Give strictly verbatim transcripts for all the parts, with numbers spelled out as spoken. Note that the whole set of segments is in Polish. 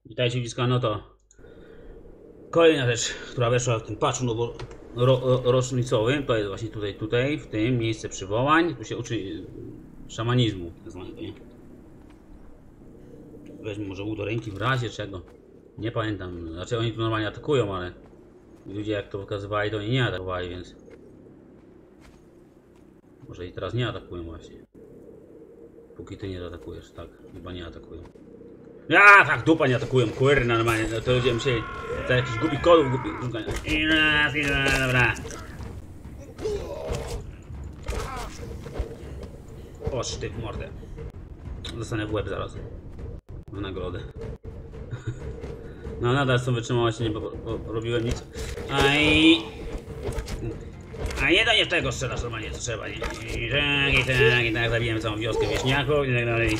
Witajcie bliska, no to kolejna rzecz, która weszła w tym patchu nowo, ro, ro, rocznicowym, to jest właśnie tutaj, tutaj, w tym miejsce przywołań. Tu się uczy szamanizmu, tak zwanego, nie? Weźmy może łuk do ręki w razie czego. Nie pamiętam, znaczy oni tu normalnie atakują, ale ludzie jak to wykazywali, to oni nie atakowali, więc może i teraz nie atakują właśnie. Póki ty nie zaatakujesz, tak, chyba nie atakują. Ja, tak, dupa nie atakują, kurna, normalnie, no to ludzie musieli za jakiś głupi kodów, głupi szukania. I raz, i raz, dobra. O, sztyk, mordę. Dostanę w łeb zaraz. Na nagrodę. No nadal z tą wytrzymałością nie robiłem nic. Aj. A nie do nie w tego strzelasz normalnie, co trzeba, nie? I tak, i tak, i tak, zabijemy całą wioskę wieśniaków i tak dalej.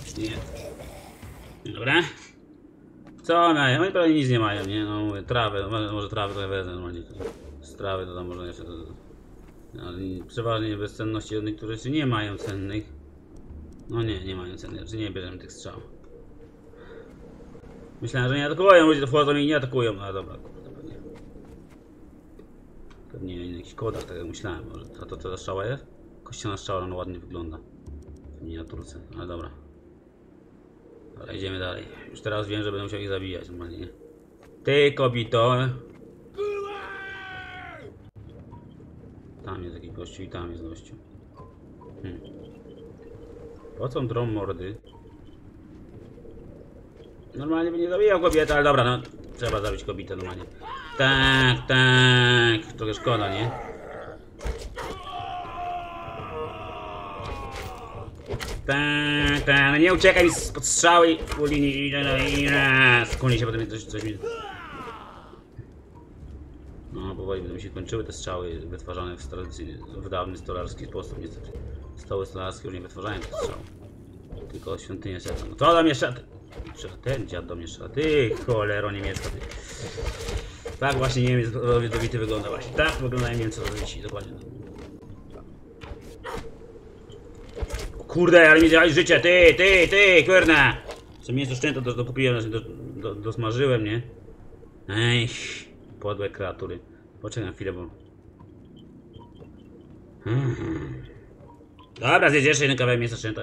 Nie. Dobra. Co mają? Oni prawie nic nie mają, nie? No mówię, trawę, no, może trawę trochę wezmę normalnie. Z trawy to tam można jeszcze... To, ale przeważnie bezcenności od niektórych rzeczy nie mają cennych. No nie, nie mają cennych rzeczy, nie bierzemy tych strzał. Myślałem, że nie atakują, ludzie to wchodzą i nie atakują, no ale dobra, kurde, pewnie. Pewnie na jakichś kodach, tak jak myślałem, może to, to co za strzała jest? Kościana strzała, no ładnie wygląda. W miniaturce, ale dobra. Dobra, idziemy dalej. Już teraz wiem, że będę musiał ich zabijać normalnie, nie? Ty, kobito! Tam jest jakiś gościu i tam jest gościu. Hmm. Po co drą mordy? Normalnie by nie zabijał kobiety, ale dobra, no trzeba zabić kobietę normalnie. Tak, tak, trochę szkoda, nie? Tak, tak, no nie uciekaj mi spod strzały u linii i raz. Skłoni się potem coś, coś mi... No powoli będą się kończyły te strzały wytwarzane w, tradycji, w dawny stolarski sposób, niestety. Stoły stolarskie już nie wytwarzają tych strzał. Tylko świątynie serca. No to tam jeszcze... Ten dziad do mnie strzela. Ty cholero niemiecka, ty. Tak właśnie Niemiec rodowity wygląda właśnie. Tak wyglądają Niemcy rodowici, dokładnie. Kurde, ale mi zjadłeś życie, ty, ty, ty, kurna! Co mięso szczęto do, do kupiłem, do, do, dosmażyłem, nie? Ej, podłe kreatury. Poczekaj chwilę, bo... Hmm. Dobra, zjedz jeszcze jeden kawałek mięsa szczęta.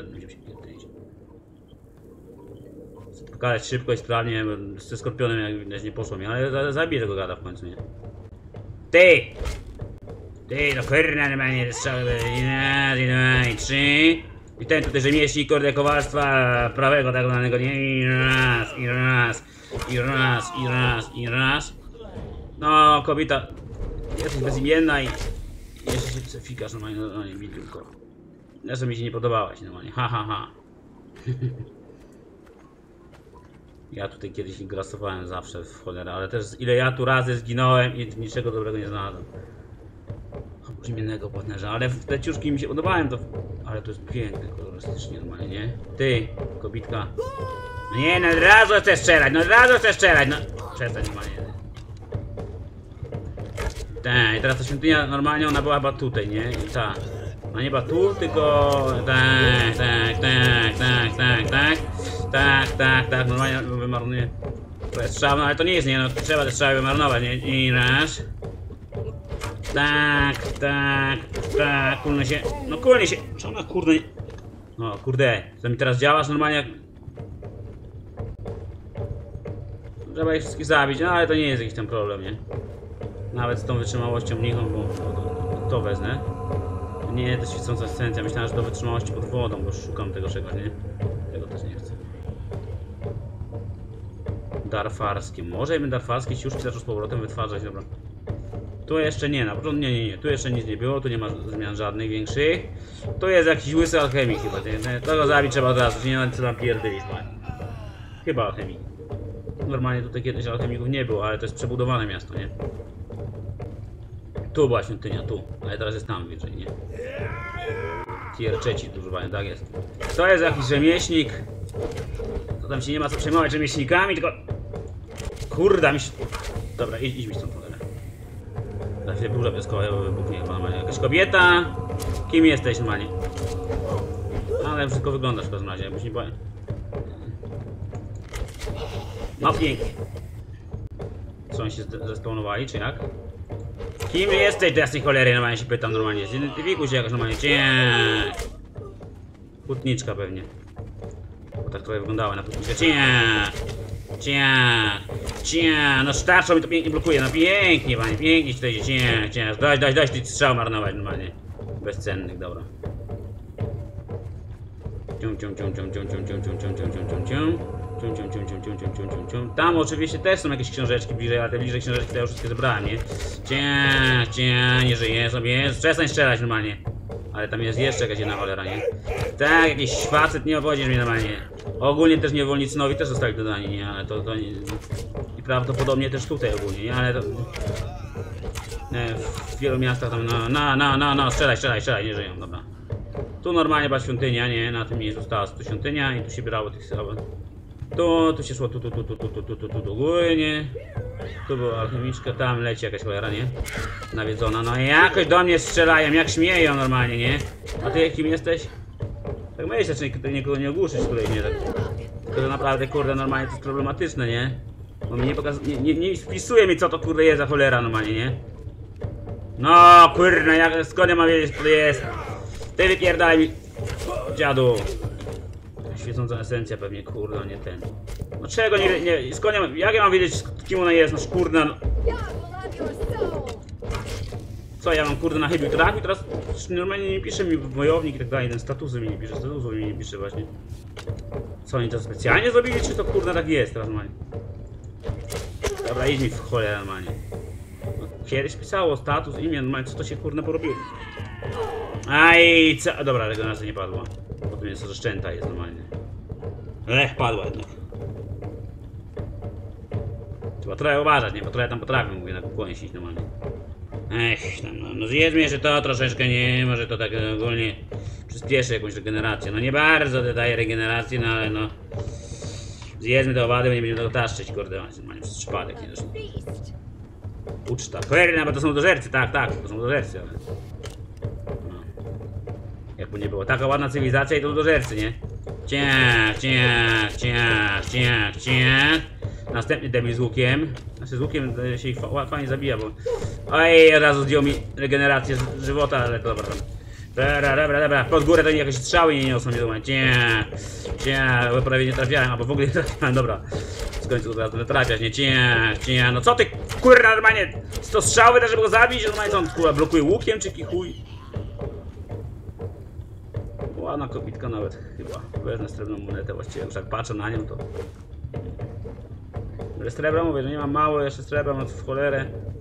Pokazać szybko i sprawnie, ze skorpionem jak widać nie poszło mi, ale zabiję tego gada w końcu, nie? Ty! Ty, no kurna, normalnie strzały, raz, dwa i trzy. I ten tutaj rzemieślnik, kurde, kowalstwa prawego tak zwanego, nie? I raz, i raz, i raz, i raz, i raz. No, kobieta, jesteś bezimienna i jeszcze się chce fikasz normalnie, normalnie, widliłko. Zresztą mi się nie podobałaś normalnie, ha, ha, ha. Ja tutaj kiedyś grasowałem zawsze w cholerę, ale też ile ja tu razy zginąłem i niczego dobrego nie znalazłem. Oprócz innego partnerza, ale te ciuszki mi się podobają, to... Ale to jest piękne kolorystycznie normalnie, nie? Ty, kobitka. No nie, no od razu chcę strzelać, no od razu chcę strzelać, no... Przestań normalnie. Tak, i teraz ta świątynia normalnie ona była chyba tutaj, nie? I ta. No nie była tu, tylko... Tak, tak, tak, tak, tak, tak. Tak, tak, tak, normalnie wymarnuję. To jest strzał, no ale to nie jest, nie, no trzeba te strzały wymarnować, nie? I raz. Tak, tak, tak, kulnę się, no kulnę się, czy ona kurde nie... No kurde, co mi teraz działasz normalnie jak... Trzeba ich wszystkich zabić, no ale to nie jest jakiś tam problem, nie? Nawet z tą wytrzymałością mnichą, bo to, to wezmę. Nie, to świecąca esencja, myślałem, że to wytrzymałości pod wodą, bo szukam tego czegoś, nie? Tego też nie chcę. Darfarskie, może jakbym darfarskie ciuszki zaczął z powrotem wytwarzać, dobra. Tu jeszcze nie, na początku nie, nie, nie, tu jeszcze nic nie było, tu nie ma zmian żadnych większych. Tu jest jakiś łysy alchemik chyba, nie? Tego zabić trzeba od razu, nie ma co tam pierdolić. Chyba alchemik. Normalnie tutaj kiedyś alchemików nie było, ale to jest przebudowane miasto, nie? Tu była świątynia, tu, ale teraz jest tam wyżej, nie? Tier trzeci tu używają, tak jest. To jest jakiś rzemieślnik. To tam się nie ma co przejmować rzemieślnikami, tylko... Kurda mi się... Dobra, idź, idź mi stąd. Za chwilę burza piaskowa wybuchnie chyba normalnie. Jakaś kobieta? Kim jesteś normalnie? Ale wszystko wyglądasz w każdym razie, jakbyś nie boi. No pięknie. Co, oni się zespawnowali, czy jak? Kim jesteś do jasnej cholery? Normalnie się pytam normalnie. Zidentyfikuj się jakoś normalnie. Ciee. Hutniczka pewnie. Bo tak trochę wyglądała na hutniczkę. Ciee. Ciee. Ciee. No starczą mi to pięknie blokuje. No pięknie, panie. Pięknie ci to idzie. Ciee. Ciee. Dość, dość, dość. Ty strzał marnować normalnie. Bezcennych, dobra. Cium, cium, cium, cium, cium, cium, cium, cium, cium, cium, cium, cium, cium. Cium, cium, cium, cium, cium, cium, cium, cium, cium. Tam oczywiście też są jakieś książeczki bliżej, ale te bliżej książeczki to ja już wszystkie zebrałem, nie? Cie, cie, nie żyje sobie. Przestań strzelać normalnie. Ale tam jest jeszcze jakaś jedna cholera, nie? Tak, jakiś facet, nie obchodzisz mnie normalnie. Ogólnie też niewolnicy nowi też zostali dodani, nie? Ale to, to nie... I prawdopodobnie też tutaj ogólnie, nie? Ale to... Nie, w wielu miastach tam, no, no, no, no, no, strzelaj, strzelaj, strzelaj, nie żyją, dobra. Tu normalnie była świątynia, nie? Na tym miejscu stała tu świątynia i tu się brało tych słabych. Tu, tu się szło, tu, tu, tu, tu, tu, tu, tu, tu, tu do góry, nie? Tu była alchemiczka, tam leci jakaś cholera, nie? Nawiedzona, no i jakoś do mnie strzelają, jak śmieją normalnie, nie? A ty kim jesteś? Tak myślę, czy nikogo nie ogłuszyć tutaj, nie? Tak. Tylko to naprawdę, kurde, normalnie to jest problematyczne, nie? Bo mi nie pokazuje, nie, nie, nie wpisuje mi co to kurde jest za cholera normalnie, nie? No, kurde, jak, skąd ja mam wiedzieć, co to jest? Ty wypierdaj mi, dziadu. Świecąca esencja pewnie, kurde, nie ten. No czego nie, nie, skąd ja mam, jak ja mam wiedzieć, kim ona jest, no kurde, no. Co, ja mam kurde na chybił trafił, teraz normalnie nie pisze mi wojownik i tak dalej, ten statusy mi nie pisze, statusów mi nie pisze właśnie. Co, oni to specjalnie zrobili, czy to kurde tak jest teraz normalnie? Dobra, idź mi w cholerę normalnie. No, kiedyś pisało status, imię, normalnie, co to się kurde porobiło? Aj, co? Dobra, regeneracja nie padła. Potem jest, że szczęta jest normalnie. Ech, padła jednak. Trzeba trochę uważać, nie? Bo trochę tam potrafię, mówię, na kukłonie iść normalnie. Ech, tam, no, no zjedzmy jeszcze to troszeczkę, nie? Może to tak ogólnie przyspieszy jakąś regenerację. No nie bardzo to daje regenerację, no ale no... Zjedzmy te owady, bo nie będziemy tego taszczyć, kurde, normalnie przez przypadek, nie? Zresztą. Uczta. Cholerna, bo to są dożercy, tak, tak, to są dożercy, ale... Jakby nie było. Taka ładna cywilizacja i to dożercy, nie? Ciach, ciach, ciach, ciach, ciach. Następny debil z łukiem. Znaczy z łukiem się ich fajnie zabija, bo... Oj, od razu zdjął mi regenerację z żywota, ale to dobra. Dobra, dobra, dobra. Pod górę to nie jakieś strzały nie niosą mnie do mnie. Ciach, ciach, bo prawie nie trafiałem, albo w ogóle nie trafiałem, dobra. Z końca od razu trafiać, nie? Ciach, ciach. No co ty, kurwa, normalnie? sto strzały też, żeby go zabić? Normalnie co on, kurwa, blokuje łukiem, czy kichuj? Ładna kopitka nawet chyba. Wezmę srebrną monetę właściwie, już jak patrzę na nią to... Ale srebra mówię, że nie mam mało, jeszcze srebra mam w cholerę.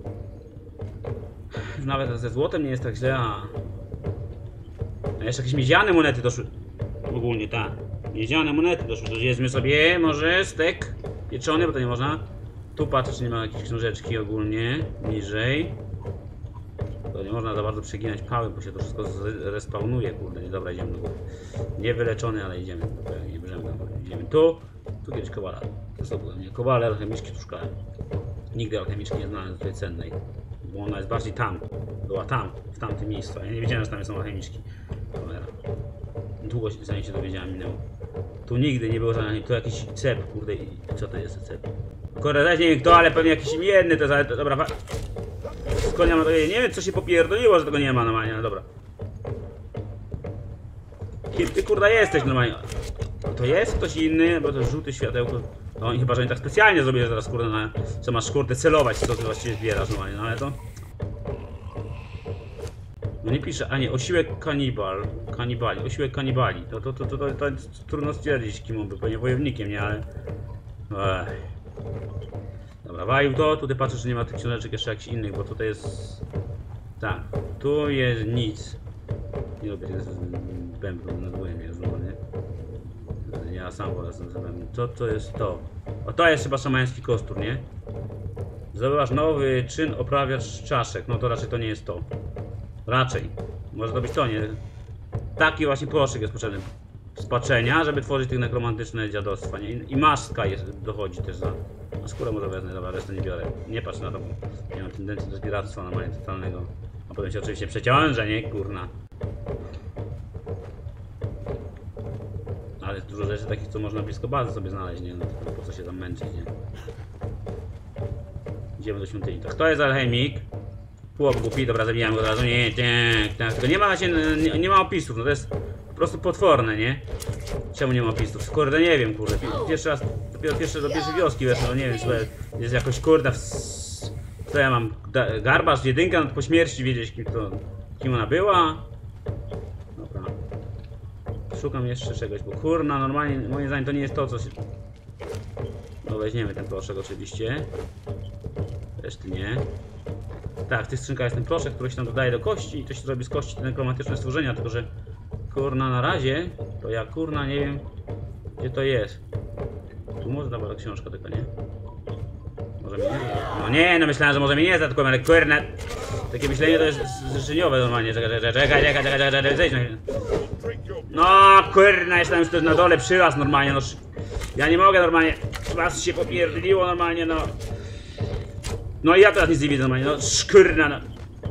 Nawet ze złotem nie jest tak źle, a... a jeszcze jakieś miedziane monety doszły. Ogólnie tak. Miedziane monety doszły, to jedzmy sobie może stek pieczony, bo to nie można. Tu patrzę, czy nie ma jakiejś książeczki ogólnie, niżej. To nie można za bardzo przeginać pały, bo się to wszystko respawnuje, kurde, nie, dobra, idziemy do góry. Nie wyleczony, ale idziemy, dobra, nie bierzemy, idziemy tu, tu kiedyś kowala, to są mnie kowale, alchemiczki tu szukałem. Nigdy alchemiczki nie znałem tutaj cennej, bo ona jest bardziej tam, była tam, w tamtym miejscu, ja nie wiedziałem, że tam są alchemiczki. Cholera. Długo się, zanim się dowiedziałem, minęło. Tu nigdy nie było żadnych, tu jakiś cep, kurde, i co to jest cep? Kurde, też nie wiem kto, ale pewnie jakiś imienny to jest, ale to, dobra, skąd ja mam to wiedzieć? Nie wiem, co się popierdoliło, że tego nie ma normalnie, no dobra. Kim ty kurda jesteś normalnie? To jest ktoś inny, bo to żółty światełko. No i chyba, że oni tak specjalnie zrobili, że teraz kurde na... Co masz kurde celować, co ty właściwie zbierasz normalnie, no ale to... No nie pisze, a nie, osiłek kanibal, kanibali, osiłek kanibali. To, to, to, to, to, to, to trudno stwierdzić, kim on był, pewnie wojownikiem, nie, ale... Ech. Dobra, walił to, tutaj patrzę, że nie ma tych książeczek jeszcze jakichś innych, bo tutaj jest... Tak, tu jest nic. Nie lubię tych bębnów nad górem, jest normalnie. Ja sam wolę z tym bębnem. Co to jest to? O, to jest chyba szamański kostur, nie? Zdobywasz nowy czyn oprawiacz czaszek, no to raczej to nie jest to. Raczej. Może to być to, nie? Taki właśnie proszek jest potrzebny. Spaczenia, żeby tworzyć tych nekromantyczne dziadostwa, nie? I maszka jest, dochodzi też za... A skórę może wezmę, dobra, resztę nie biorę. Nie patrz na to, bo nie mam tendencji do zbieractwa normalnie totalnego. A potem się oczywiście przeciążę, nie? Kurna. Ale dużo rzeczy takich, co można blisko bazy sobie znaleźć, nie? No to po co się tam męczyć, nie? Idziemy do świątyni. Tak, to jest alchemik. Chłop głupi, dobra, zabijamy go od razu. Nie, nie, tak, tylko nie ma, się, nie, nie ma opisów, no to jest po prostu potworne, nie? Czemu nie ma opisów? Kurde, nie wiem, kurde. Pierwszy raz, dopiero pierwszy do pierwszej wioski weszło, no nie wiem, czy jest jakoś kurde w... Co ja mam? Garbarz, jedynka, no to po śmierci wiedzieć, kim, to, kim ona była. Dobra. Szukam jeszcze czegoś, bo kurna, normalnie, moim zdaniem to nie jest to, co się... No weźmiemy ten proszek oczywiście. Reszty nie. Tak, w tych skrzynkach jest ten proszek, który się tam dodaje do kości i to się robi z kości te nekromatyczne stworzenia, tylko że kurna na razie, to ja kurna nie wiem gdzie to jest. Tu może dobra książka tylko, nie? Może mnie nie zda. No nie, no myślałem, że może mnie nie zda, tylko ale kurna. Takie myślenie to jest życzeniowe normalnie. Czekaj, czekaj, czekaj, czekaj, czekaj, czekaj, zejdź. No kurna, jestem już na dole przylas normalnie, no. Ja nie mogę normalnie. Was się popierdliło normalnie, no. No i ja teraz nic nie widzę normalnie, no szkurna, no.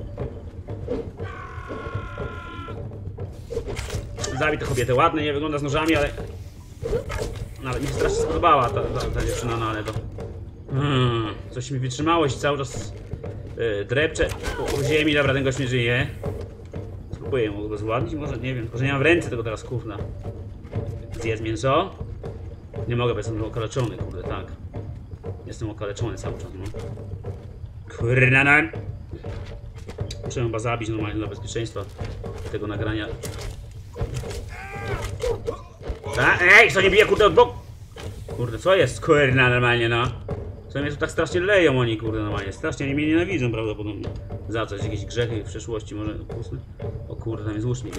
Zabij tę kobietę, ładnie, nie wygląda z nożami, ale... No, ale mi się strasznie spodobała ta, ta, ta dziewczyna, no ale to... Hmm, coś mi wytrzymałość cały czas yy, drepcze po, po ziemi, dobra, ten gość nie żyje. Spróbuję mu go zładnić, może, nie wiem, tylko że nie mam w ręce tego teraz, kurna. Zjedz mięso? Nie mogę, bo jestem okaleczony, kurde, tak. Jestem okaleczony cały czas, no. Kurna, no. Muszę chyba zabić normalnie dla bezpieczeństwa tego nagrania. A, ej, co nie bije, kurde, od boku? Kurde, co jest, kurna, normalnie, no. Co mnie tu tak strasznie leją oni, kurde, normalnie. Strasznie oni mnie nienawidzą prawdopodobnie. Za coś, jakieś grzechy w przeszłości może upustne. O kurde, tam jest łucznik, nie?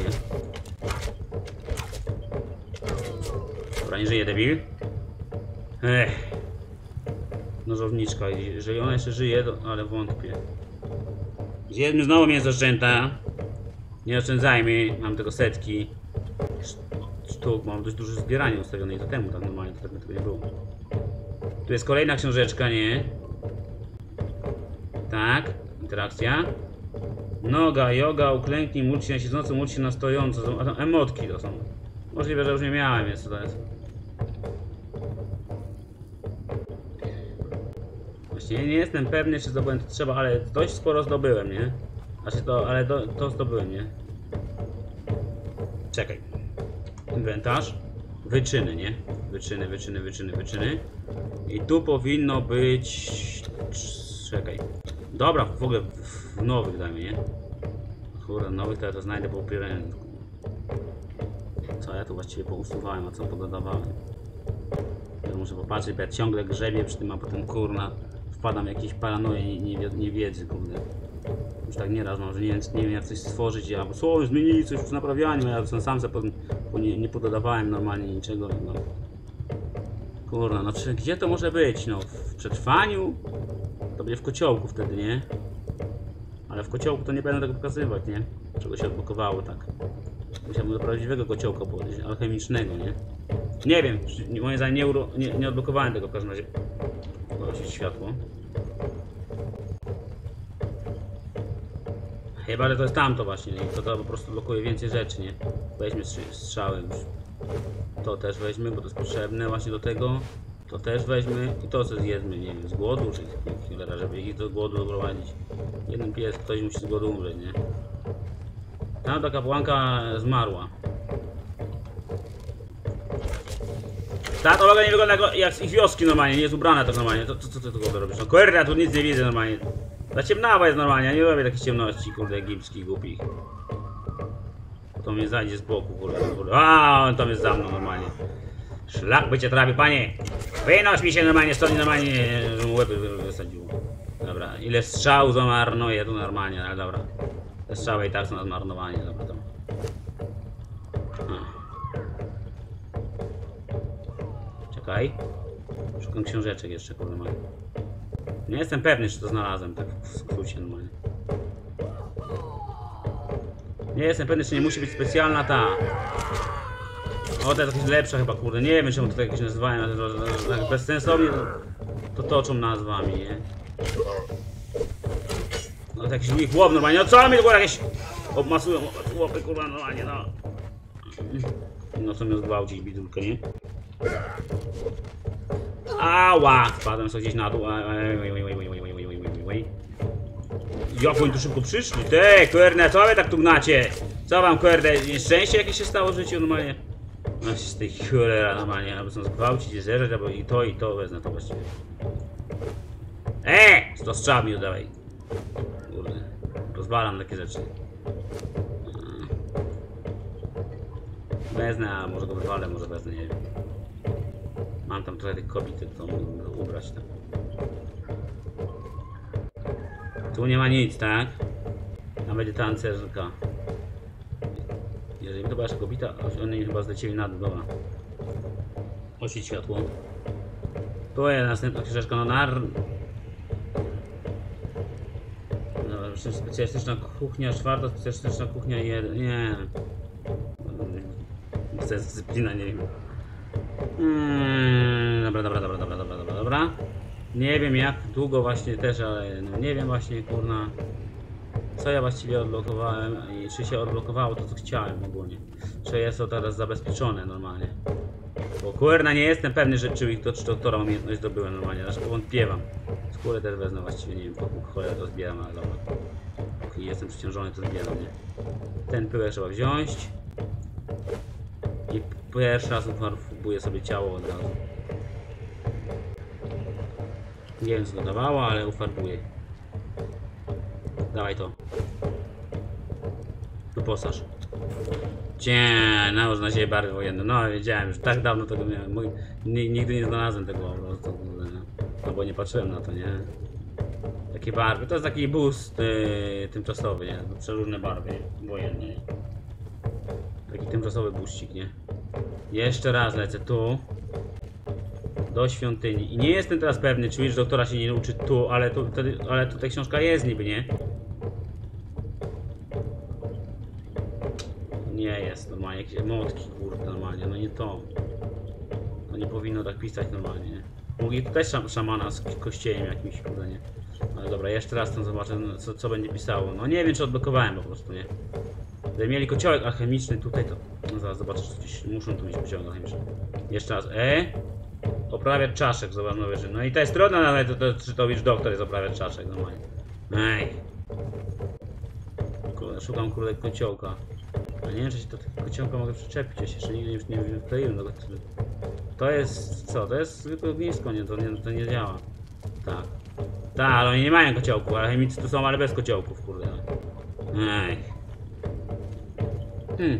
Dobra, nie żyje, debil. Ech. Nożowniczka, jeżeli ona jeszcze żyje, to... ale wątpię. Zjedzmy znowu mięso szczęta. Nie oszczędzajmy, mam tego setki sztuk, mam dość duże zbieranie ustawione i to temu tak normalnie, to tak tego nie było. Tu jest kolejna książeczka, nie? Tak, interakcja. Noga, yoga, uklęknij, módl się na siedząco, módl się na stojąco. A to emotki to są. Możliwe, że już nie miałem, jest to jest. Właściwie nie jestem pewny, czy zdobyłem to trzeba, ale dość sporo zdobyłem, nie? Znaczy to, ale to, to zdobyłem, nie? Czekaj. Inwentarz. Wyczyny, nie? Wyczyny, wyczyny, wyczyny, wyczyny. I tu powinno być... Czekaj. Dobra, w ogóle w nowych dajmy, nie? Kurde, nowych to ja to znajdę po upieraniu. Co ja tu właściwie pousuwałem, a co pododawałem? Ja muszę popatrzeć, bo ja ciągle grzebię przy tym, a potem kurna wpadam w jakieś paranoje niewiedzy, kurde. Już tak nieraz mam, że nie wiem, nie wiem jak coś stworzyć, albo co, zmienili coś w naprawianiu, ja sam sam sobie po, nie, nie pododawałem normalnie niczego, no. Kurna, no czy, gdzie to może być, no, w przetrwaniu? To będzie w kociołku wtedy, nie? Ale w kociołku to nie będę tego pokazywać, nie? Czego się odblokowało, tak. Musiałbym do prawdziwego kociołka podejść, alchemicznego, nie? Nie wiem, moim zdaniem nie, uro, nie, nie odblokowałem tego w każdym razie. Poprosić światło. Chyba, że to jest tamto właśnie, nie? To, to po prostu blokuje więcej rzeczy, nie? Weźmy strzały już. To też weźmy, bo to jest potrzebne właśnie do tego. To też weźmy i to co zjedzmy, nie wiem, z głodu, czy cholera, żeby ich do głodu doprowadzić. Jeden pies, ktoś musi z głodu umrzeć, nie? Tamta kapłanka zmarła. Ta to nie wygląda jak z ich wioski normalnie, nie jest ubrana tak normalnie. To co ty tu robisz? No kurde, tu nic nie widzę normalnie. Ta ciemnawa jest normalnie, ja nie robię takich ciemności, kurde, egipskich, głupich. To mnie zajdzie z boku, kurde, kurde. A, on tam jest za mną normalnie. Szlak by cię trafił, panie! Wynoś mi się normalnie, stąd normalnie, że mu łeby wysadziło. Dobra, ile strzał zamarnuję tu normalnie, ale dobra. Te strzały i tak są na zmarnowanie, dobra to. A. Czekaj. Szukam książeczek jeszcze, kurde, mam. Nie jestem pewny, czy to znalazłem, tak w skrócie normalnie. Nie jestem pewny, czy nie musi być specjalna ta. O, to jest jakaś lepsza chyba, kurde. Nie wiem, czemu to tak jakieś nazywają, ale tak bezsensownie to, to toczą nazwami, nie? No to jakiś mój chłop normalnie, no co mi tu jakieś obmasują chłopy, kurwa, normalnie, no. No co miał zgwałcić bidulkę, nie? Ała! Spadłem sobie gdzieś na dół. Jak oni tu szybko przyszli? Te, kurde, co wy tak tu gnacie? Co wam, kurde, nieszczęście jakieś się stało w życiu normalnie? No się z tej cholera normalnie, albo są zgwałcić, zjeżdżać, albo i to, i to wezmę to właściwie. Eee! sto strzał mi oddawaj. Kurde, rozwalam takie rzeczy. Wezmę, a może go wywalę, może wezmę, nie wiem. Mam tam trochę tych kobiet, to mógłbym go ubrać tam. Tu nie ma nic, tak? Tam będzie tancerka. Jeżeli to była jeszcze kobieta, oni chyba zlecieli na dół, dobra. Oświeć światło. Tu jest następna książeczka, no nar... Dobra, specjalistyczna kuchnia, czwarta specjalistyczna kuchnia, jeden... Nie. To jest dyscyplina, nie wiem. Hmm, dobra, dobra, dobra, dobra, dobra, dobra, dobra. Nie wiem jak długo właśnie też, ale no nie wiem właśnie, kurna. Co ja właściwie odblokowałem i czy się odblokowało to, co chciałem ogólnie. Czy jest to teraz zabezpieczone normalnie. Bo kurna nie jestem pewny, że czy ich do doktora umiejętność zdobyłem normalnie, znaczy powątpiewam. Skórę też wezmę właściwie, nie wiem, po cholerę to zbieram, ale dobra. Póki jestem przyciążony, to zbieram, nie? Ten pyłek trzeba wziąć. I pierwszy raz ufarbuję sobie ciało od razu. Nie wiem co to dawało, ale ufarbuję. Dawaj to. Wyposaż. Cie, nałóż na siebie barwy wojenne. No wiedziałem, już tak dawno tego miałem. Mój, nigdy nie znalazłem tego po prostu. No bo nie patrzyłem na to, nie? Takie barwy. To jest taki boost yy, tymczasowy, nie? Przeróżne barwy wojenne. Nie? Taki tymczasowy boostik, nie? Jeszcze raz lecę tu. Do świątyni. I nie jestem teraz pewny, czy już doktora się nie nauczy tu, ale tu, wtedy, ale tutaj książka jest niby, nie? Nie jest normalnie, jakieś emotki, kurde, normalnie, no nie to. To nie powinno tak pisać normalnie, nie? Mogli tutaj szam szamana z kościelem jakimś, kurde, nie? Ale dobra, jeszcze raz tam zobaczę, co, co będzie pisało. No nie wiem, czy odblokowałem po prostu, nie? Gdyby mieli kociołek alchemiczny tutaj, to... No zaraz zobaczę, czy gdzieś muszą tu mieć kociołek alchemiczny. Jeszcze raz, e? Oprawiać czaszek, zobacz, no wiesz. No i to jest trudno, ale to, to, czy to wiesz, doktor jest oprawiać czaszek, normalnie. Ej. Kurde, szukam kurde kociołka. A nie wiem, czy się do tego kociołka mogę przyczepić, ja się jeszcze nigdy już nie wkleiłem do tego. To jest, co? To jest zwykłe ognisko, nie, to nie, to nie działa. Tak. Tak, ale oni nie mają kociołków, ale chemicy tu są, ale bez kociołków, kurde. Ej. Hmm.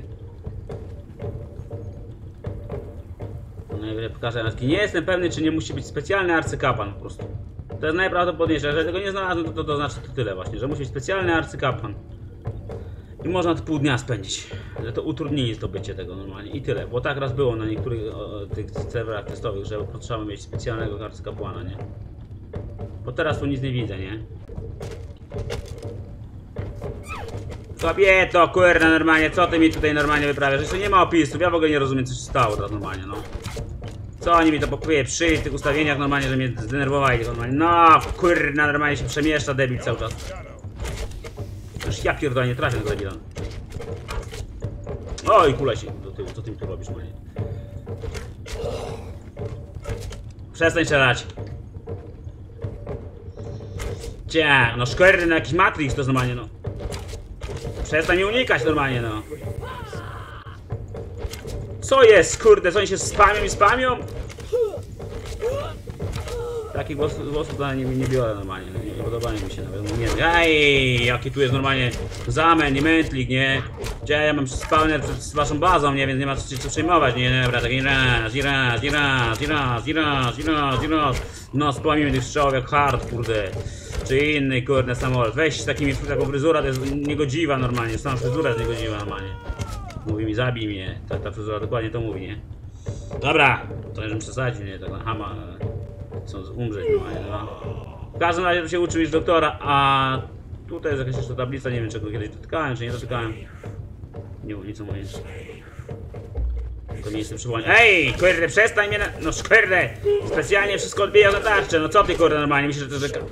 Najwyżej pokażę matki. Nie jestem pewny, czy nie musi być specjalny arcykapłan po prostu. To jest najprawdopodobniejsze. Jeżeli tego nie znalazłem, to, to, to znaczy to tyle właśnie, że musi być specjalny arcykapłan. I można to pół dnia spędzić. Że to utrudnili zdobycie tego normalnie. I tyle. Bo tak raz było na niektórych o, tych serwerach testowych, że potrzeba mieć specjalnego arcykapłana, nie? Bo teraz tu nic nie widzę, nie? Kobieto, kurna, normalnie, co ty mi tutaj normalnie wyprawiasz? Jeszcze nie ma opisów, ja w ogóle nie rozumiem, co się stało teraz normalnie, no. Co oni mi to pokryje przy tych ustawieniach normalnie, że mnie zdenerwowali normalnie. No, kurna, normalnie się przemieszcza debil cały czas. Już ja pierdolę, nie trafię do debila. Oj, kula się do tyłu, co ty mi tu robisz, normalnie? Przestań strzelać. Cia, no szkwerny, no jakiś Matrix to jest normalnie, no. Przestań mnie unikać normalnie, no. Co jest, kurde, co oni się spamią i spamią? Takich głosów, głosów nie, nie biorę normalnie, no, nie podobają mi się nawet. Nie, ej, jaki tu jest normalnie zamęt i mętlik, nie? Gdzie ja mam spawner przed waszą bazą, nie, więc nie ma co, co przejmować, nie, dobra, tak i raz, i raz, i raz, i raz, i raz, i raz, i raz. No, spłamimy tych strzałów jak hard, kurde. Czy inny, kurde, samolot. Weź z takimi, taką fryzurę, to jest niegodziwa normalnie, sama fryzura jest niegodziwa normalnie. Mówi mi, zabij mnie, ta, ta fryzura dokładnie to mówi, nie? Dobra, to już przesadził, nie, tak na hama, chcąc umrzeć normalnie, no. W każdym razie tu się uczył już doktora, a tutaj jest jakaś jeszcze tablica, nie wiem czego kiedyś dotykałem, czy nie dotykałem. Nie mów nic o moje. To nie jestem przypomniał. Ej, kurde, przestań mnie na... No kurde, specjalnie wszystko odbija za tarczę, no co ty kurde normalnie, myślisz, że to że...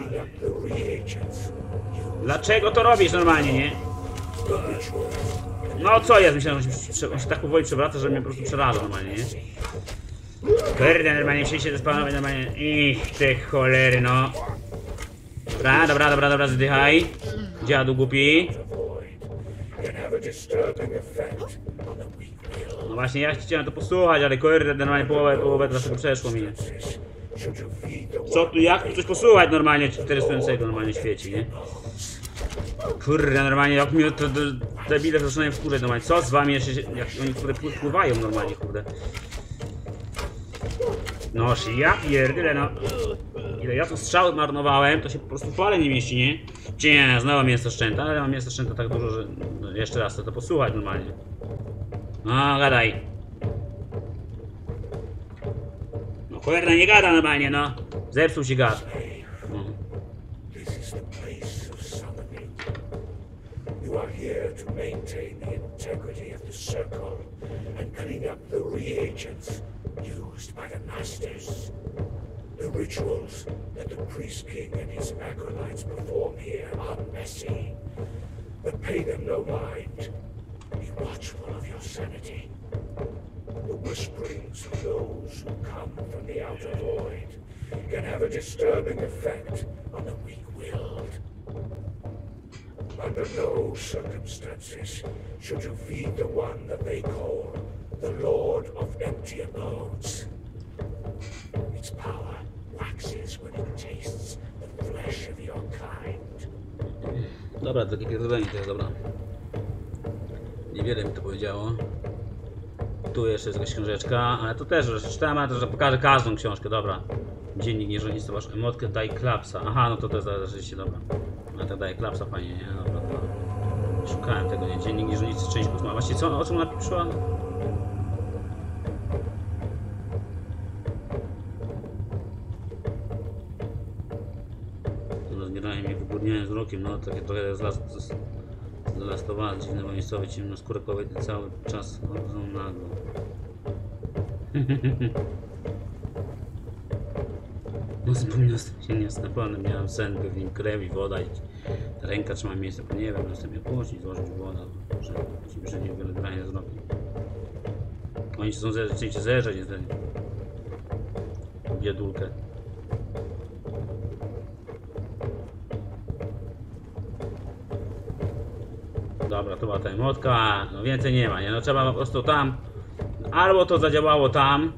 Dlaczego to robisz normalnie, nie? No co jest? Myślałem, że on się, on się tak powoli przewraca, że mnie po prostu przeraża normalnie, nie? Kurde, normalnie przyjście do spawnowej normalnie. Ich, te cholery, no. Dobra, dobra, dobra, dobra, zdychaj. Dziadu głupi. No właśnie, ja chciałem to posłuchać, ale kurde, normalnie połowę, połowę teraz tego przeszło mi. Co tu, jak tu coś posłuchać normalnie interesującego normalnie świeci, nie? Kurde, normalnie, jak mi to debile zaczynają wkurzać normalnie. Co z wami jeszcze, jak oni kurde pływają normalnie, kurde. Noż, ja pierdyle, no. Ile ja tu strzał marnowałem, to się po prostu w pale nie mieści, nie? Nie, znowu mięso szczęta, ale mam mięso szczęta tak dużo, że no, jeszcze raz to, to posłuchać normalnie. No, gadaj. No kurde, nie gada normalnie, no. Zepsuł się gad. No. You are here to maintain the integrity of the circle and clean up the reagents used by the masters. The rituals that the priest king and his acolytes perform here are messy, but pay them no mind. Be watchful of your sanity. The whisperings of those who come from the outer void can have a disturbing effect on the weak-willed. Under no circumstances should you feed the one that they call the Lord of Empty Abodes. Its power waxes when it tastes the flesh of your kind. Dobra, takie pierdolenie to jest, dobra. Niewiele mi to powiedziało. Tu jeszcze jest jakaś książeczka, ale to też już czytałem, ale to, że pokażę każdą książkę, dobra. Dziennik nieżonisty, masz emotkę, daj klapsa. Aha, no to to jest rzeczywiście, dobra. No to daje klapsa fajnie, nie? Dobra, to... Szukałem tego, nie? Dziennik nieżonisty, część ósma. Właściwie co, o czym ona piszła? Rozbierają mnie wygłodniałem wzrokiem, no takie trochę zlastowane, dziwne miejscowe, ciemnoskórkowe, cały czas chodzą nago. No zupełnie się nie snapany, miałem sen, w nim krew i woda i ręka trzyma miejsce, bo nie wiem, następnie puścić, złożyć woda, że ci przyjdzie wiele grania z rokiem. Oni się są zaczęli się zerzeć, niestety. Biedulkę. Dobra, to była ta emotka, no więcej nie ma, nie? No trzeba po prostu tam, albo to zadziałało tam.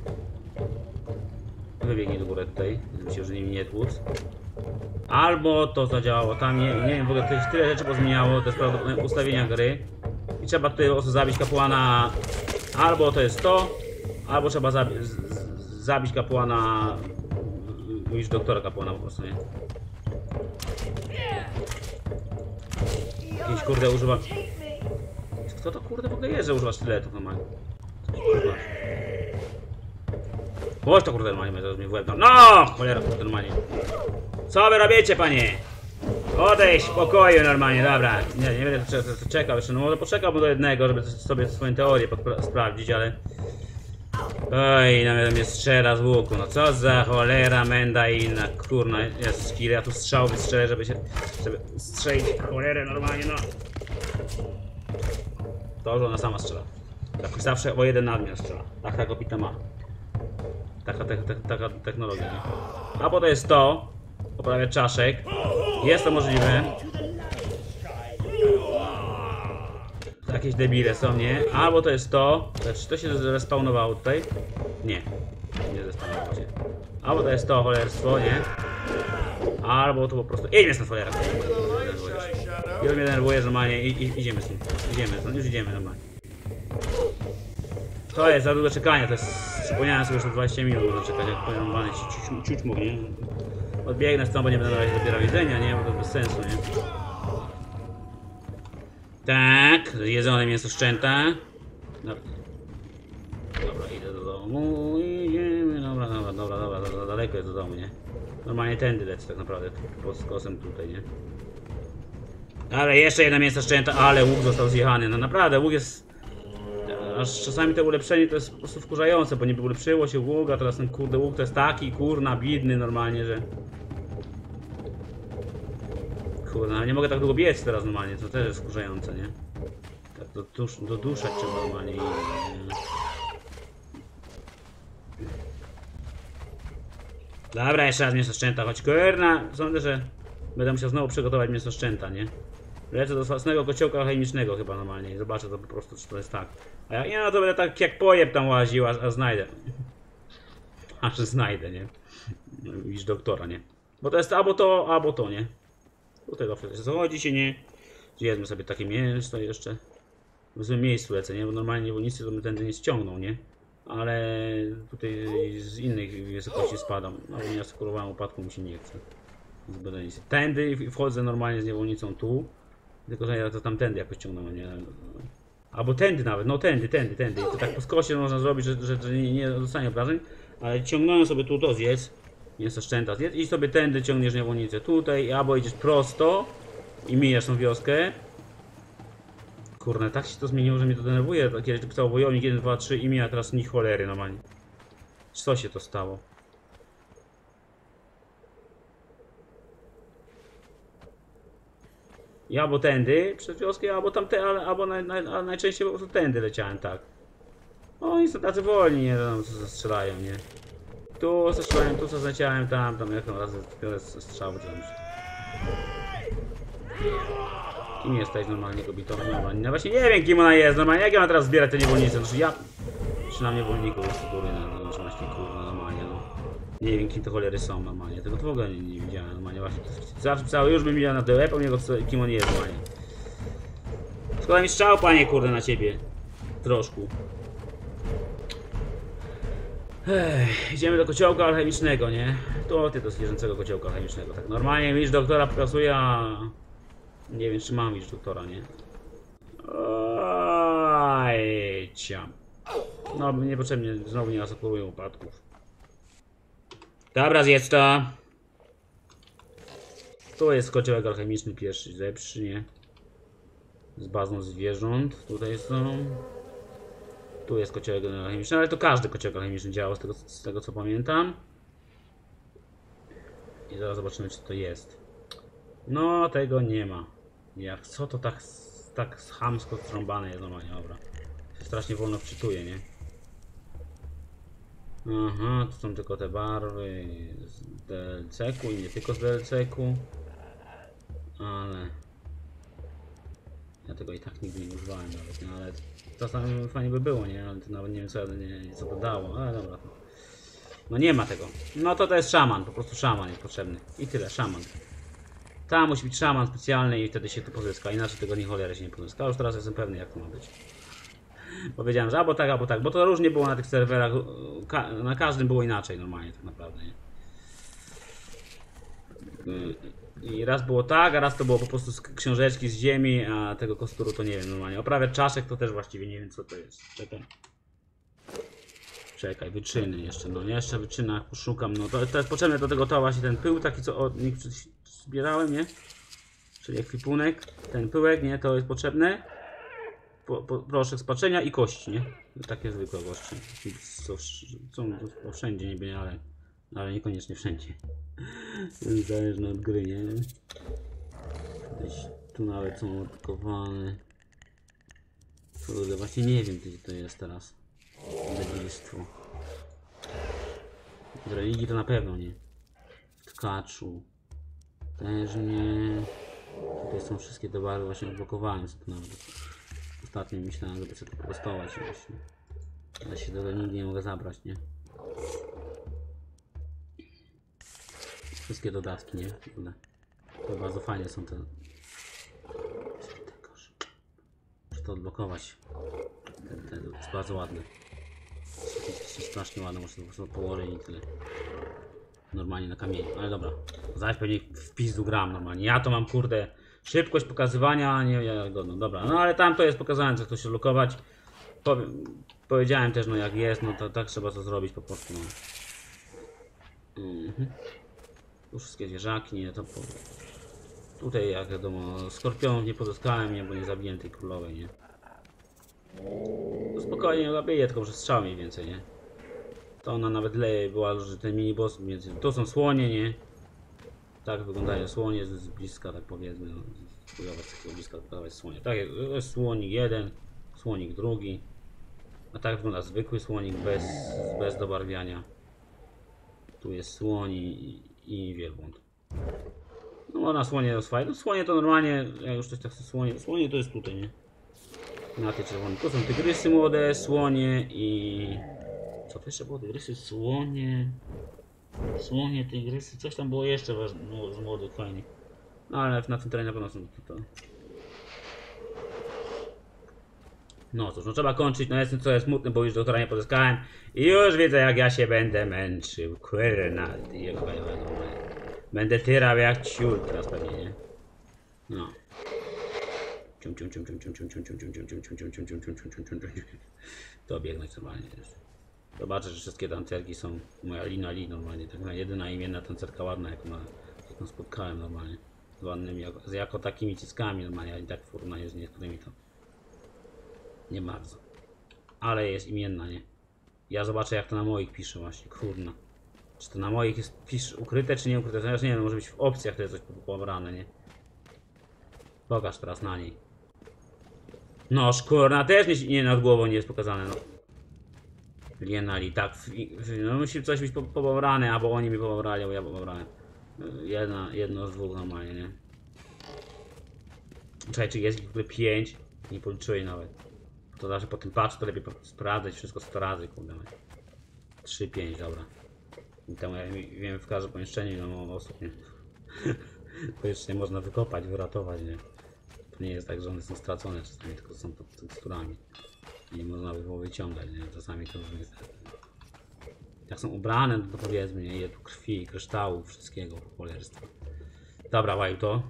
Wybiegnij do góry tutaj, myślę, że nimi nie tłuc. Albo to zadziałało tam, nie, nie wiem, w ogóle tutaj tyle rzeczy pozmieniało, to jest prawdopodobnie ustawienia gry. I trzeba tutaj po prostu zabić kapłana, albo to jest to, albo trzeba zabi z, z, zabić kapłana, już doktora kapłana po prostu, nie? Jakiś kurde używa... Kto to kurde w ogóle jest, że używa sztyletów normalnie? Chodź to kurde normalnie, zaraz mnie w łeb tam. No! Cholera kurde normalnie. Co wy robicie, panie? Odejdź w pokoju normalnie, dobra. Nie, nie będę to, to, to czekał jeszcze, no może poczekałbym do jednego, żeby sobie swoją teorię sprawdzić, ale... Oj, nawet mnie strzela z łuku, no co za cholera, menda i inna, kurna, jest skill, ja tu strzał wystrzelę, żeby się... żeby strzelić cholerę normalnie, no. To, że ona sama strzela. Tak zawsze o jeden nadmiar strzela. Taka kopita ma. Taka, te, te, taka technologia, nie? Albo to jest to, poprawia czaszek. Jest to możliwe. Jakieś debile są, nie? Albo to jest to. Czy to się zrespawnowało tutaj? Nie. Nie zrespawnowało się. Albo to jest to cholerstwo, nie? Albo to po prostu... Idźmy stąd, cholera. Już mnie denerwujesz normalnie i, i idziemy stąd. Idziemy stąd, już idziemy normalnie. To jest za długo czekanie, to jest... Przypomniałem sobie, że dwadzieścia minut można czekać, jak powiem wam, ciuć, ciuć mógł, nie? Odbiegnę stąd, bo nie będę na razie dopiero widzenia, nie? Bo to bez sensu, nie? Tak, jedzone mięso szczęta. Dobra. Dobra, idę do domu, idziemy, dobra, dobra, dobra, dobra, dobra, daleko jest do domu, nie? Normalnie tędy lecę tak naprawdę, pod skosem tutaj, nie? Ale jeszcze jedna mięso szczęta, ale łuk został zjechany, no naprawdę, łuk jest... Aż czasami to ulepszenie to jest po prostu wkurzające, bo niby ulepszyło się łuk, a teraz ten kurde łuk to jest taki kurna, biedny normalnie, że... Kurna, nie mogę tak długo biec teraz normalnie, to też jest wkurzające, nie? Tak do, dusz, do duszać trzeba normalnie. Nie. Dobra, jeszcze raz mięso szczęta, choć kurna, sądzę, że będę musiał znowu przygotować mięso szczęta, nie? Lecę do własnego kociołka chemicznego chyba normalnie i zobaczę to po prostu, czy to jest tak. A jak nie, no to będę tak jak pojeb tam łaził, aż, aż znajdę. Aż znajdę, nie? Widzisz doktora, nie? Bo to jest albo to, albo to, nie? Tutaj to zachodzi się, nie? Jedzmy sobie takie mięso jeszcze. W złym miejscu lecę, nie? Bo normalnie niewolnicy to by tędy nie ściągnął, nie? Ale tutaj z innych wysokości spadam. No bo ja skurowałem upadku, mi się nie chce. Tędy wchodzę normalnie z niewolnicą tu. Tylko że ja to tamtędy jakoś ciągnąłem, nie? Albo tędy nawet, no tędy, tędy, tędy. I to tak po skosie można zrobić, że, że, że nie, nie dostanie obrażeń. Ale ciągnąłem sobie tu, to zjedz. Mięso szczęta zjedz. I sobie tędy ciągniesz niewolnicę tutaj. Albo idziesz prosto i mijasz tą wioskę. Kurde, tak się to zmieniło, że mnie to denerwuje. Kiedyś pisał wojownik jeden, dwa, trzy i mija, teraz ni cholery normalnie. Co się to stało? I albo tędy przez wioskę, albo tamte, albo naj, naj, najczęściej po prostu tędy leciałem, tak. Oni są tacy wolni, nie tam co strzelają, nie. Tu strzelają, tu co zleciałem, tam, tam jak razy biorę strzały, tam. Kim jesteś normalnie kobietą? Normalnie. No właśnie nie wiem kim ona jest, normalnie jak ja mam teraz zbierać te niewolnice? Znaczy ja... Czy na niewolników jest góry, no, no właśnie kurwa normalnie, no. Nie wiem kim te cholery są normalnie, tego to w ogóle nie, nie widziałem normalnie właśnie. Zawsze cały już bym widział na tyłek, pomimo kim on jest normalnie. Składam mi strzał, panie kurde, na ciebie. Troszkę. Ech, idziemy do kociołka alchemicznego, nie? To ty do zwierzęcego kociołka alchemicznego. Tak normalnie widzisz doktora pokazuje, a... Nie wiem czy mam widzisz doktora, nie? Oj, ciam. No niepotrzebnie, znowu nie zasokuję upadków. Dobra, zjedz to. Tu jest kociołek alchemiczny pierwszy, lepszy, nie? Z bazą zwierząt, tutaj są. Tu jest kociołek alchemiczny, ale to każdy kociołek alchemiczny działa, z tego, z tego co pamiętam. I zaraz zobaczymy czy to jest. No tego nie ma. Jak co to tak, tak chamsko strąbane jest normalnie, dobra. Się strasznie wolno wczytuje, nie? Aha, to są tylko te barwy z D L C-ku i nie tylko z D L C-ku. Ale... Ja tego i tak nigdy nie używałem nawet, no ale... Czasami fajnie by było, nie? Ale to nawet nie wiem co, nie, co to dało, ale dobra. No nie ma tego. No to to jest szaman, po prostu szaman jest potrzebny. I tyle, szaman. Tam musi być szaman specjalny i wtedy się to pozyska, inaczej tego ni cholery się nie pozyska. Już teraz jestem pewny jak to ma być. Powiedziałem, że albo tak, albo tak, bo to różnie było na tych serwerach, ka na każdym było inaczej normalnie tak naprawdę, nie? I raz było tak, a raz to było po prostu z książeczki z ziemi, a tego kosturu to nie wiem normalnie. Oprawiać czaszek to też właściwie nie wiem co to jest. Czekaj. Czekaj, wyczyny jeszcze, no jeszcze wyczynach poszukam, no to, to jest potrzebne do tego to właśnie ten pył taki co od nich zbierałem, nie? Czyli ekwipunek, ten pyłek, nie, to jest potrzebne. Po, po, proszek spaczenia i kości, nie? Takie zwykłe kości. Są, są, są wszędzie niby, nie, ale, ale niekoniecznie wszędzie. Zależne od gry, nie? Gdzieś tu nawet są odkowane. Kurde, właśnie nie wiem gdzie to jest teraz. Dziedzictwo. Z religii to na pewno nie. W tkaczu. Też nie. Tutaj są wszystkie towary, właśnie odblokowałem sobie to nawet. Ostatnio myślałem, żeby sobie to prostować właśnie. Ale się tego nigdy nie mogę zabrać, nie? Wszystkie dodatki, nie? To bardzo fajnie są te. Muszę to odblokować. Ten, ten, to jest bardzo ładne. Jest strasznie ładne, muszę to po prostu położyć i tyle. Normalnie na kamieniu, ale dobra. Zaś pewnie w pizdu gram normalnie. Ja to mam kurde szybkość pokazywania, nie wiarygodną. Dobra, no ale tam to jest pokazane, co to się lokować. Powiem, powiedziałem też, no jak jest, no to tak trzeba to zrobić po prostu. No. Mhm. Tu wszystkie zwierzaki, nie, to po... Tutaj jak wiadomo, skorpionów nie pozyskałem, nie, bo nie zabiłem tej królowej, nie. To spokojnie zabiję, tylko że strzał mniej więcej, nie. To ona nawet leje była, że ten mini boss między. To są słonie, nie. Tak wyglądają słonie z, z bliska, tak powiedzmy. No, z takiego bliska pokazywać słonie. Tak, to jest słonik jeden, słonik drugi. A tak wygląda zwykły słonik bez, bez dobarwiania. Tu jest słoń i, i wielbłąd. No na słonie to fajne. No, słonie to normalnie, jak już coś tak chce słonie, słonie to jest tutaj, nie? Na tej czerwonej. To są tygrysy młode, słonie i... Co to jeszcze było? Tygrysy, słonie... Słonie, tygrysy, coś tam było jeszcze no, z młodych, fajnie. No ale na tym terenie na pewno są to... No cóż, no trzeba kończyć, no jestem trochę smutny, bo już doktora nie pozyskałem. I już widzę jak ja się będę męczył. Kurna, będę tyrał jak ciul teraz pewnie, nie? No. To biegnąć normalnie jest. Zobaczę, że wszystkie tancerki są. Moja Lina Li normalnie. Tak jedyna imienna tancerka ładna, jaką, na, jaką spotkałem normalnie. Z ładnymi, jako, z jako takimi ciskami normalnie, a i tak w porównaniu z niektórymi to nie bardzo. Ale jest imienna, nie? Ja zobaczę jak to na moich pisze właśnie, kurna. Czy to na moich jest pisz ukryte, czy nie ukryte? Chociaż nie wiem, może być w opcjach to jest coś pobrane, nie? Pokaż teraz na niej. No szkurna, też nie, nie nad głową nie jest pokazane, no. Lienali, tak, w, w, no musi coś być po, pobrane, albo oni mi pobrali, albo ja pobrałem. Jedna, jedno z dwóch normalnie, nie? Czekaj, czy jest ich w ogóle pięć? Nie policzyłem nawet. To zawsze po tym patrzę, to lepiej sprawdzać wszystko sto razy, kurde. trzy, pięć, dobra. I tam ja wiem w każdym pomieszczeniu ile mam osób, nie? To jeszcze nie można wykopać, wyratować, nie? To nie jest tak, że one są stracone czasami, tylko są pod teksturami. I można by było wyciągać, nie? Czasami to już niestety. Jak są ubrane, no to powiedzmy, nie? Je tu krwi, kryształu, wszystkiego, cholerstwa. Dobra, łaj to.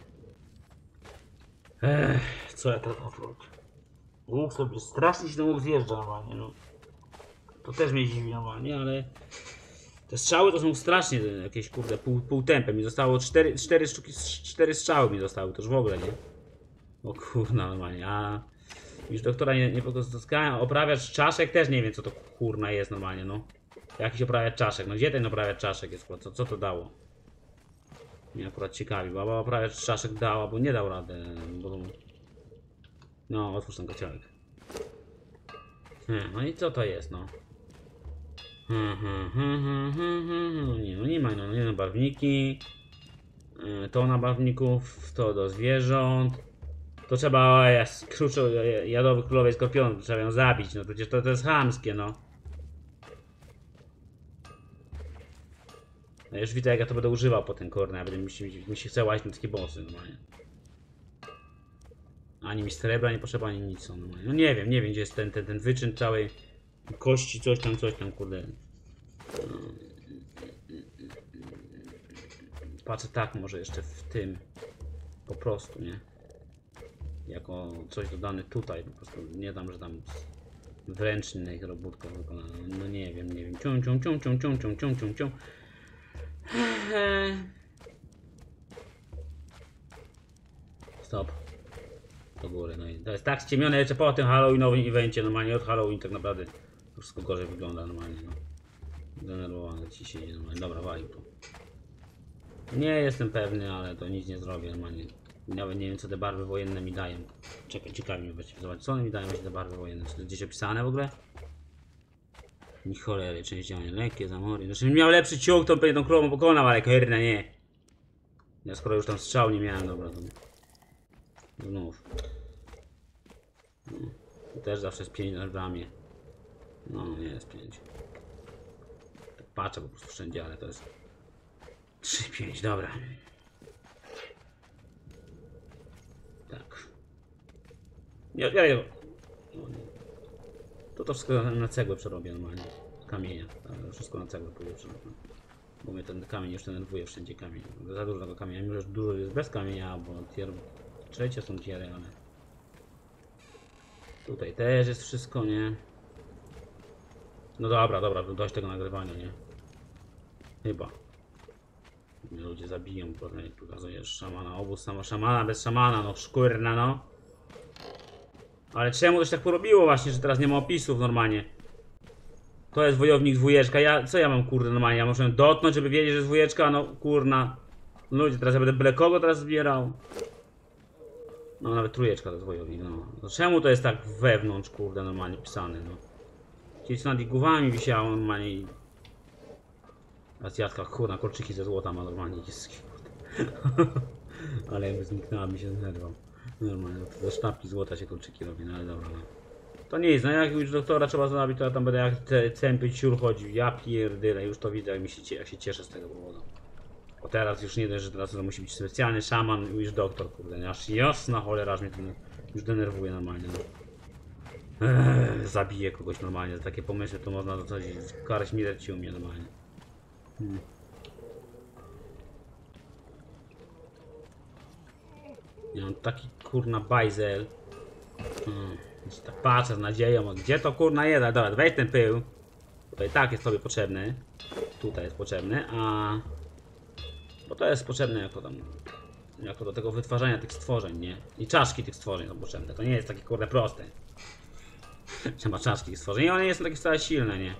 Ech, co ja teraz mam? Łuk sobie strasznie się ten łuk zjeżdża normalnie, no. To też mnie dziwi normalnie, ale... Te strzały to są strasznie jakieś kurde pół, półtępe. Mi zostało cztery, cztery sztuki, cztery strzały mi zostały, to już w ogóle, nie? O kurna normalnie, a... Już doktora nie, nie pozyskałem, oprawiacz czaszek też nie wiem co to kurna jest normalnie, no. Jakiś oprawiacz czaszek, no gdzie ten oprawiacz czaszek jest, co, co to dało? Mnie akurat ciekawi, bo oprawiacz czaszek dała, bo nie dał rady, bo... No, otwórz ten kociołek. Hmm, no i co to jest, no? Hmm, hmm, hmm, hmm, hmm, hmm. Nie, no nie ma, no nie ma barwniki. To na barwników, to do zwierząt. To trzeba, o jest, kruczo, jadowy królowej skorpion, trzeba ją zabić, no przecież to, to jest chamskie, no. No już widzę jak ja to będę używał po ten korne, a będę mi się, mi się chce łazić na takie bossy, normalnie. Ani mi srebra nie potrzeba, ani nic, no, no nie wiem, nie wiem gdzie jest ten, ten, ten wyczyn całej kości, coś tam, coś tam, kurde. Patrzę tak może jeszcze w tym, po prostu, nie? Jako coś dodane tutaj, po prostu nie dam, że tam w ręcznych robótkach wykonano, no nie wiem, nie wiem, cią, cią, cią, cią, cią, cią, cią, cią, cią. Stop. Do góry, no i to jest tak ściemione jeszcze po tym halloweenowym evencie, normalnie od Halloween tak naprawdę to wszystko gorzej wygląda normalnie, no. Denerwowany ci siedzi normalnie, dobra, walił tu. Nie jestem pewny, ale to nic nie zrobię normalnie. Nawet nie wiem co te barwy wojenne mi dają. Czekaj, ciekawi mnie właściwie zobaczyć, co one mi dają właśnie te barwy wojenne, czy to gdzieś opisane w ogóle? Ni cholery, część działania, lekkie zamory. Znaczy bym miał lepszy ciąg, to bym tą krową pokonał, ale herna nie. Ja skoro już tam strzał nie miałem, dobra, to... Znów. No. To też zawsze jest pięć na bramie. No, nie jest pięć. Tak patrzę po prostu wszędzie, ale to jest... trzy, pięć, dobra. Tak. Nie otwieraj go. To to wszystko na cegłę przerobię normalnie. Kamienia. Wszystko na cegłę pójdę przerobię. Bo mnie ten kamień już denerwuje, wszędzie kamień. Za dużo tego kamienia. Mimo że dużo jest bez kamienia, bo tier... trzecie są tiery, ale... Tutaj też jest wszystko, nie? No dobra, dobra, dość tego nagrywania, nie? Chyba. Mnie ludzie zabiją, bo jak pokazujesz szamana, obóz sama szamana, bez szamana, no szkurna, no. Ale czemu to się tak porobiło właśnie, że teraz nie ma opisów normalnie? To jest wojownik dwójeczka, ja, co ja mam kurde normalnie, ja muszę dotknąć, żeby wiedzieć, że jest dwójeczka, no kurna. Ludzie, teraz ja będę byle kogo teraz zbierał. No nawet trójeczka rozwojowi, no. no. Czemu to jest tak wewnątrz, kurde, normalnie pisane, no. Gdzieś nad ich głowami wisiało normalnie i... Azjatka, kurna, kolczyki ze złota ma normalnie jest. Ale jakby zniknęła, mi się zerwał. Normalnie, ze sztabki złota się kolczyki robi, no ale dobra, no. To nie jest, no jak już doktora trzeba zrobić, to ja tam będę jak te cępy ciur chodził, ja pierdyle, już to widzę, jak, mi się, jak się cieszę z tego powodu. Bo teraz już nie dość, że teraz to musi być specjalny szaman już doktor, kurde, nie? Aż jasna cholera, aż mnie to już denerwuje normalnie, no. Eee, zabiję kogoś normalnie, za takie pomysły to można dostać, karać śmierci u mnie normalnie. Hmm. Ja mam taki kurna bajzel. Hmm. Tak patrzę z nadzieją, gdzie to kurna jest, ale dobra, weź ten pył. Tutaj tak jest sobie potrzebny. Tutaj jest potrzebny, a... Bo to jest potrzebne jako tam... Jako do tego wytwarzania tych stworzeń, nie? I czaszki tych stworzeń są potrzebne, to nie jest takie kurde proste. Trzeba czaszki tych stworzeń i one nie są takie wcale silne, nie?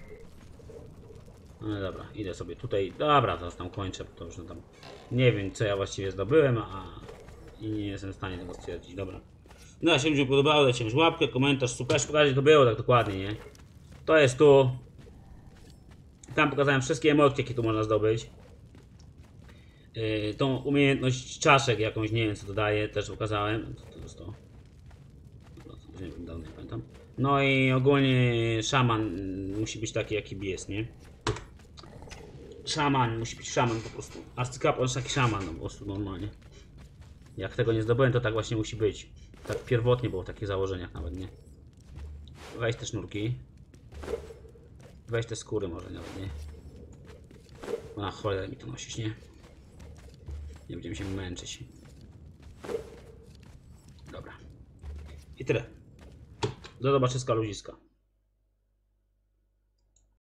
No dobra, idę sobie tutaj, dobra, teraz tam kończę, bo to już no tam... Nie wiem co ja właściwie zdobyłem, a... I nie jestem w stanie tego stwierdzić, dobra. No, jeśli mi się podobało, dajcie mi łapkę, komentarz, super, pokażę to było tak dokładnie, nie? To jest tu. Tam pokazałem wszystkie emotki, jakie tu można zdobyć. Yy, tą umiejętność czaszek jakąś, nie wiem co to daje, też pokazałem. To, to jest to. Nie wiem, nie pamiętam. No i ogólnie szaman musi być taki jaki jest, nie? Szaman, musi być szaman po prostu. Arcykapłan jest taki szaman, no po prostu normalnie. Jak tego nie zdobyłem, to tak właśnie musi być. Tak pierwotnie było w takich założeniach nawet, nie? Weź te sznurki. Weź te skóry może nawet, nie? A cholera mi to nosić, nie? Nie będziemy się męczyć. Dobra. I tyle. Do zobaczyska ludziska.